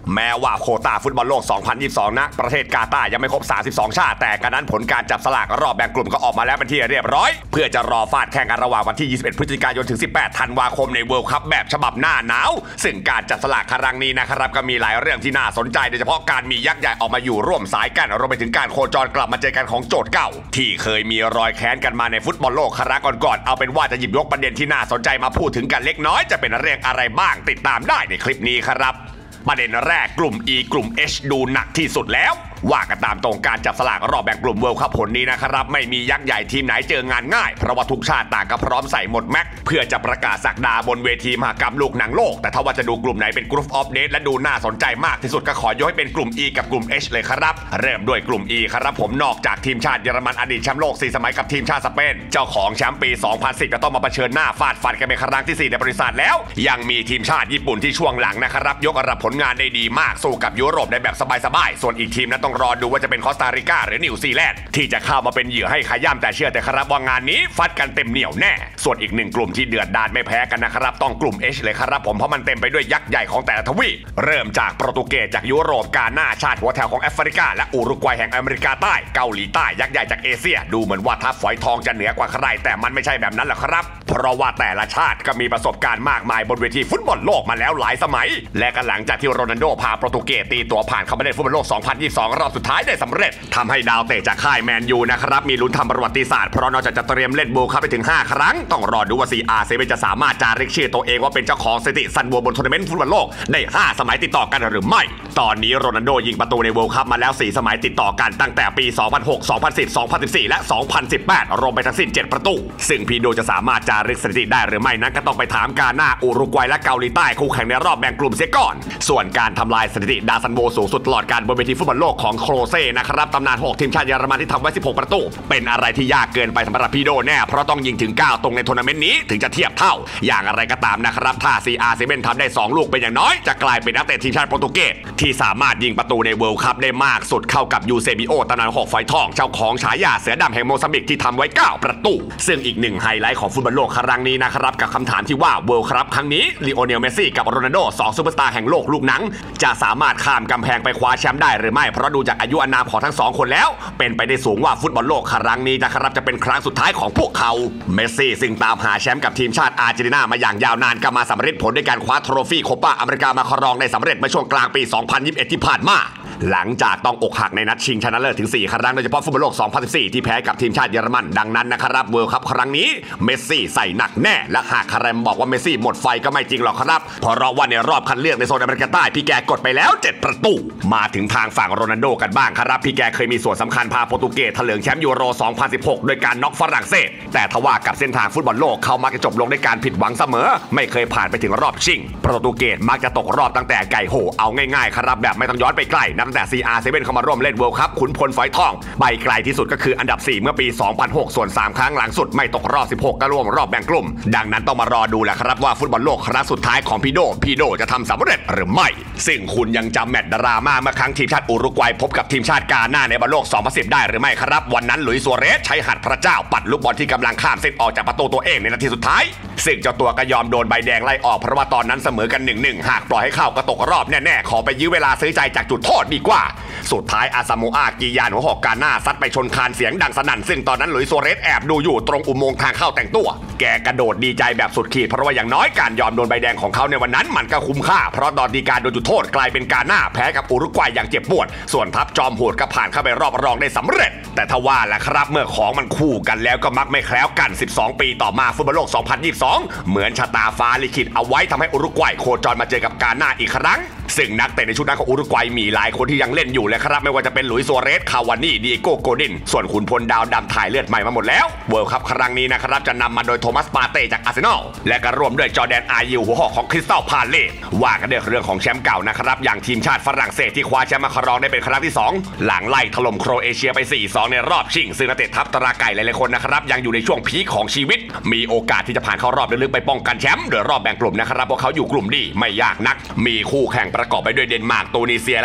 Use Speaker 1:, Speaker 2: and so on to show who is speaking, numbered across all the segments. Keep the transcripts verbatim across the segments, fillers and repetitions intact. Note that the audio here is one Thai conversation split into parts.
Speaker 1: แม้ว่าโควต้าฟุตบอลโลก สองพันยี่สิบสอง ณ ประเทศกาตาร์ยังไม่ครบ สามสิบสอง ชาติแต่กระนั้นผลการจับสลากรอบแบ่งกลุ่มก็ออกมาแล้วเป็นที่เรียบร้อยเพื่อจะรอฟาดแข่งกันระหว่างวันที่ ยี่สิบเอ็ด พฤศจิกายน ถึง สิบแปด ธันวาคมในเวิลด์คัพแบบฉบับหน้าหนาวซึ่งการจับสลากครั้งนี้นะครับก็มีหลายเรื่องที่น่าสนใจโดยเฉพาะการมียักษ์ใหญ่ออกมาอยู่ร่วมสายกันรวมไปถึงการโคจรกลับมาเจอกันของโจทย์เก่าที่เคยมีรอยแค้นกันมาในฟุตบอลโลกครั้งก่อนๆเอาเป็นว่าจะหยิบยกประเด็นที่น่าสนใจมาพูดถึงกันเล็กน้อยจะเป็นเรื่องอะไรบ้างติดตามได้ในคลิปนี้ครับประเด็นแรกกลุ่ม E กลุ่ม H ดูหนักที่สุดแล้วว่ากันตามตรงการจับสลากรอบแบ่งกลุ่มเวิลด์คัพผลนี้นะครับไม่มียักษ์ใหญ่ทีมไหนเจองานง่ายเพราะว่าทุกชาติต่างก็พร้อมใส่หมดแม็กเพื่อจะประกาศศักดาบนเวทีมหกรรมลูกหนังโลกแต่ถ้าว่าจะดูกลุ่มไหนเป็นกรุ๊ปออฟเดทและดูน่าสนใจมากที่สุดก็ขอยกให้เป็นกลุ่ม E กับกลุ่ม H เลยครับเริ่มด้วยกลุ่ม E ครับผมนอกจากทีมชาติเยอรมันอดีตแชมป์โลกสี่สมัยกับทีมชาติสเปนเจ้าของแชมป์ปีสองพันสิบจะต้องมาเผชิญหน้าฟาดฟันกันเป็นครั้งที่สี่ในบริษัทแล้วยังมีทีมชาติญี่ปุ่นที่ช่วงหลังนะครับยกระดับผลงานได้ดีมากสู้กับยุโรปได้แบบสบายๆส่วนอีกทีมนั้นต้องรอดูว่าจะเป็นคอสตาริกาหรือนิวซีแลนด์ที่จะเข้ามาเป็นเหยื่อให้ขย้ำแต่เชื่อแต่ครับว่างานนี้ฟัดกันเต็มเหนียวแน่ส่วนอีกหนึ่งกลุ่มที่เดือดดาลไม่แพ้กันนะครับต้องกลุ่ม H เลยครับผมเพราะมันเต็มไปด้วยยักษ์ใหญ่ของแต่ละทวีปเริ่มจากโปรตุเกสจากยุโรปกาหน้าชาติหัวแถวของแอฟริกาและอุรุกวัยแห่งอเมริกาใต้เกาหลีใต้ยักษ์ใหญ่จากเอเชียดูเหมือนว่าทัพฝอยทองจะเหนือกว่าใครแต่มันไม่ใช่แบบนั้นหรอกครับเพราะว่าแต่ละชาติก็มีประสบการณ์มากมายบนเวทีฟุตบอลโลกมาแล้วหลายสมัยและก็หลังจากที่โรนัลโดพาโปรตุเกสตีตัวผ่านเข้ามาเล่นฟุตบอลโลก สองพันยี่สิบสอง รอบสุดท้ายได้สำเร็จทำให้ดาวเตะจากค่ายแมนยูนะครับมีลุ้นทำประวัติศาสตร์เพราะนอกจากจะเตรียมเล่นเวิลด์คัพไปถึงห้าครั้งต้องรอดูว่า ซี อาร์ เซเว่น จะสามารถจารึกชื่อตัวเองว่าเป็นเจ้าของสถิติซันโวบนทัวร์นาเมนต์ฟุตบอลโลกได้ห้าสมัยติดต่อกันหรือไม่ตอนนี้โรนัลโดยิงประตูในเวิลด์คัพมาแล้วสี่สมัยติดต่อกันตั้งแต่ปี สองพันหก สองพันสิบ สองพันสิบสี่ และ สองพันสิบแปด รวมไปทั้งสิ้นเจ็ดประตูซึ่งพีโดจะสามารถจารึกสถิติได้หรือไม่นั้นก็ต้องไปถามกาหน้าอุรุกวัยและเกาหลีใต้คู่แข่งในรอบแบ่งกลุ่มเสียก่อนส่วนการทำลายสถิติดาซันโวสูงสุดตลอดการบนเวทีฟุตบอลโลกของโครเซ่นะครับตำนานหกทีมชาติเยอรมันที่ทำไว้สิบหกประตูเป็นอะไรที่ยากเกินไปสำหรับพีโดแน่เพราะต้องยิงถึงเก้าตรงในทัวร์นาเมนต์นี้ถึงจะเทียบเท่าอย่างอะไรก็ตามนะครับถ้า ซี อาร์ เซเว่น ทำได้สองลูกเป็นอย่างน้อยจะกลายเป็นนักเตะทีมชาติโปรตุเกสที่สามารถยิงประตูในเวิลด์คัพได้มากสุดเข้ากับยูเซบิโอตำนานหกฝอยทองเจ้าของฉายาเสือดำแห่งโมซัมบิกที่ทำไว้เก้าประตูซึ่งอีกหนึ่งไฮไลท์ของฟุตบอลโลกครั้งนี้นะครับกับคำถามที่ว่าเวิลด์คัพครั้งนี้ลีโอเนลเมสซี่กับโรนัลโดสองซูเปอร์สตาร์แห่งโลกลูกหนังจะสามารถข้ามกำแพงไปคว้าแชมป์ได้หรือไม่เพราะดูจากอายุอานามของทั้งสองคนแล้วเป็นไปได้สูงว่าฟุตบอลโลกครั้งนี้นะครับจะเป็นครั้งสุดท้ายของพวกเขาเมสซี่ซึ่งตามหาแชมป์กับทีมชาติอาร์เจนตินามาอย่างยาวนานก็มาสำเร็จผลด้วยการคว้าโทรฟี่โคปาอเมริกามาครองได้สำเร็จเมื่อช่วงกลางปี สองพันยี่สิบเอ็ด ที่ผ่านมาหลังจากต้องอกหักในนัดชิงชนะเลิศถึงสี่ครั้งโดยเฉพาะฟุตบอลโลก สองพันสิบสี่ ที่แพ้กับทีมชาติเยอรมันดังนั้นนะครับเวิลด์คัพครั้งนี้เมสซี่ใส่หนักแน่และหากใครบอกว่าเมสซี่หมดไฟก็ไม่จริงหรอกครับเพราะว่าในรอบคัดเลือกในโซนอเมริกาใต้พี่แกกดไปแล้วเจ็ดประตูมาถึงทางฝั่งโรนัลโดกันบ้างครับพี่แกเคยมีส่วนสำคัญพาโปรตุเกสเถลิงแชมป์ยูโร สองพันสิบหก โดยการน็อกฝรั่งเศสแต่ทว่ากับเส้นทางฟุตบอลโลกเขามักจะจบลงด้วยการผิดหวังเสมอไม่เคยผ่านไปถึงรอบชิงโปรตุเกสมักจะตกรอบตั้งแต่ไก่โหเอาง่ายๆครับแบบไม่ต้องย้อนไปไกลนับตั้งแต่ ซี อาร์ เซเว่น เข้ามาร่วมเล่นเวิลด์คัพขุนพลฝอยทองไปไกลที่สุดก็คืออันดับสี่เมื่อปี สองพันหก ส่วนสามครั้งหลังสุดไม่ตกรอบสิบหกก็ร่วมรอบแบ่งกลุ่มดังนั้นต้องมารอดูแหละครับว่าฟุตบอลโลกครั้งสุดท้ายของพีโดพีโดจะทำสำเร็จหรือไม่ซึ่งคุณยังจำแมตช์ดราม่าเมื่อครั้งทีมชาติอุรุกวัยพบกับทีมชาติกาหน้าในบอลโลก สองพันสิบ ได้หรือไม่ครับวันนั้นหลุยส์ ซัวเรสใช้หัตถ์พระเจ้าปัดลูกบอลที่กำลังข้ามเส้นออกจากประตูตัวเองในนาทีสุดท้ายซึ่งเจ้าตัวก็ยอมโดนใบแดงไล่ออกเพราะว่าตอนนั้นเสมอกัน หนึ่งหนึ่ง หากปล่อยให้เข้าก็ตกรอบแน่ๆขอไปยื้อเวลาซื้อใจจากจุดโทษดีกว่าสุดท้ายอาซาโมอากิยานหัวหอกกาหน้าซัดไปชนคานเสียงดังสนั่นซึ่งตอนนั้นหลุยส์ ซัวเรสแอบดูอยู่ตรงอุโมงค์ทางเข้าแต่งตัวแกกระโดดดีใจแบบสุดขีดเพราะว่าอย่างน้อยการยอมโดนใบแดงของเขาในวันนั้นมันก็คุ้มค่าเพราะตอนดีการโดนจุดโทษกลายเป็นกาหน้าแพ้กับอุรุกวัยอย่างเจ็บปวดส่วนทัพจอมโหดก็ผ่านเข้าไปรอบรองได้สำเร็จแต่ทว่าแหละครับเมื่อของมันคู่กันแล้วก็มักไม่แคล้วกันสิบสองปีต่อมาฟุตบอลโลก สองพันยี่สิบสอง เหมือนชะตาฟ้าลิขิตเอาไว้ทำให้อุรุกวัยโคจรมาเจอกับกาหน้าอีกครั้งซึ่งนักเตะในชุดนั้นของอุรุกวัยมีหลายคนที่ยังเล่นอยู่เลยครับไม่ว่าจะเป็นหลุยส์ ซัวเรสคาวานี่ดิเอโกโกดินส่วนขุนพลดาวดำถ่ายเลือดใหม่มาหมดแล้วเวิลด์คัพครั้งนี้นะครับจะนำมาโดยโทมัสปาเต้จากอาร์เซนอลและก็รวมด้วยจอร์แดนอายิวหัวหอกของคริสตัลพาเลซว่ากันด้วยเรื่องของแชมป์เก่านะครับอย่างทีมชาติฝรั่งเศสที่คว้าแชมป์มาครองได้เป็นครั้งที่สองหลังไล่ถล่มโครเอเชียไป สี่สอง ในรอบชิงซึ่งนักเตะทัพตราไก่หลายๆคนนะครับยังอยู่ในช่วงพีคของชีวิตมีโอกาสที่จะผ่านเข้ารอบลึกๆไปป้องกันแชมป์โดยรอบแบ่งกลุ่มนะครับเพราะเขาอยู่กลุ่มดีไม่ยากนักมีคู่แข่งประกอบไปด้วยเดนมาร์กตูนิเซียและอีกหนึ่งคน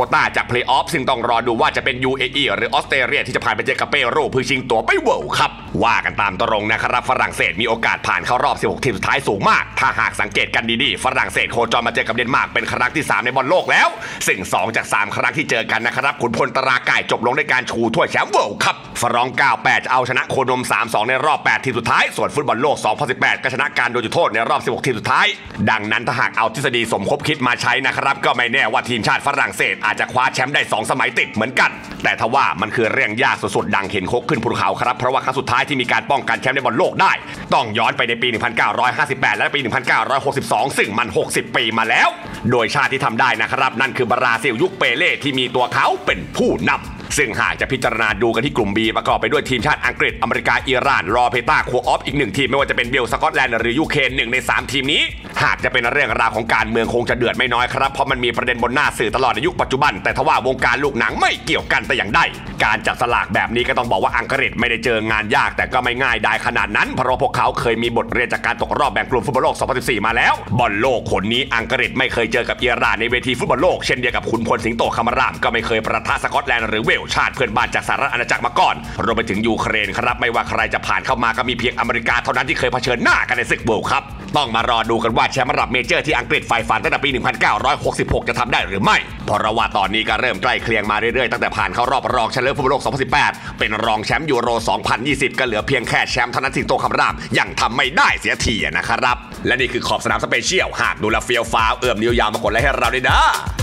Speaker 1: ควต้าจากเพลย์ออฟซึ่งต้องรอดูว่าจะเป็น ยู เอ อี หรือออสเตรเลียที่จะผ่านไปเจอกับเปรูเพื่อชิงตั๋วไปเวิลด์คัพว่ากันตามตรงนะครับฝรั่งเศสมีโอกาสผ่านเข้ารอบสิบหกทีมสุดท้ายสูงมากถ้าหากสังเกตกันดีๆฝรั่งเศสโคจรมาเจอกับเดนมาร์กเป็นครั้งที่สามในบอลโลกแล้วซึ่งสองจากสามครั้งที่เจอกันนะครับขุนพลตราก่ายจบลงด้วยการชูถ้วยแชมป์เวิลด์คัพฝรั่งเก้าแปดจะเอาชนะโคนม สามสอง ในรอบแปดทีมสุดท้ายส่วนฟุตบอลโลกสองพันสิบแปดก็ชนะการโดนจุดโทษในรอบสิบหกทีมสุดท้ายดังนั้นถ้าหากเอาทฤษฎีสมคบคิดมาใช้นะครับก็ไม่แน่ว่าทีมชาติฝรั่งเศสอาจจะคว้าแชมป์ได้สองสมัยติดเหมือนกันแต่ทว่ามันคือเรื่องยากสุดๆดังเห็นคกขึ้นภูเขาครับเพราะว่าครั้งสุดท้ายที่มีการป้องกันแชมป์ในบอลโลกได้ต้องย้อนไปในปีหนึ่งพันเก้าร้อยห้าสิบแปดและปีหนึ่งพันเก้าร้อยหกสิบสองซึ่งมันหกสิบปีมาแล้วโดยชาติที่ทำได้นะครับนั่นคือบราซิลยุคเปเล่ที่มีตัวเขาเป็นผู้นำซึ่งหากจะพิจารณาดูกันที่กลุ่ม B ประกอบไปด้วยทีมชาติอังกฤษอเมริกาอิหร่านรอเพต้าคัวออฟอีกหนึ่งทีมไม่ว่าจะเป็นเบลสกอตแลนด์หรือยูเครนหนึ่งในสามทีมนี้หากจะเป็นเรื่องราวของการเมืองคงจะเดือดไม่น้อยครับเพราะมันมีประเด็นบนหน้าสื่อตลอดในยุคปัจจุบันแต่ทว่าวงการลูกหนังไม่เกี่ยวกันแต่อย่างใดการจับสลากแบบนี้ก็ต้องบอกว่าอังกฤษไม่ได้เจองานยากแต่ก็ไม่ง่ายได้ขนาดนั้นเพราะพวกเขาเคยมีบทเรียนจากการตกรอบแบ่งกลุ่มฟุตบอลโลกสองพันสิบสี่มาแล้วบอลโลกคนนี้อังกฤษไม่เคยเจอกับอิหร่านในเวทีฟุตบอลโลกเช่นเดียวกับขุนพลสิงโตคำรามก็ไม่เคยประทะสกอตแลนด์หรือเวลชาติเพื่อนบ้านจากสหรัฐอาณาจักรมาก่อนรวมไปถึงยูเครนครับไม่ว่าใครจะผ่านเข้ามาก็มีเพียงอเมริกาเท่านั้นที่เคยเผชิญหน้ากันในศึกเวิลด์คัพต้องมารอดูกันว่าแชมป์ระดับเมเจอร์ที่อังกฤษใฝ่ฝันตั้งแต่ปีหนึ่งพันเก้าร้อยหกสิบหกจะทำได้หรือไม่เพราะว่าตอนนี้ก็เริ่มใกล้เคียงมาเรื่อยๆตั้งแต่ผ่านเข้ารอบรองชนะเลิศฟุตบอลโลกสองพันสิบแปดเป็นรองแชมป์ยูโรสองพันยี่สิบก็เหลือเพียงแค่แชมป์เท่านั้นสิงโตคำรามยังทำไม่ได้เสียทีนะครับและนี่คือขอบสนามสเปเชียลหากดูแลเฟียวฟ้าวเอื้อมนิ้วยาวมากดไลค์ให้เราด้วยนะ